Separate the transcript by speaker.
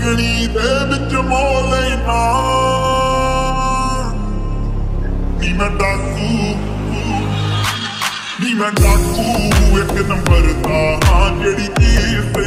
Speaker 1: चिकनी दे विच मोह लेना नी मैं डाकू एक नंबर दा हाँ जेड़ी चीज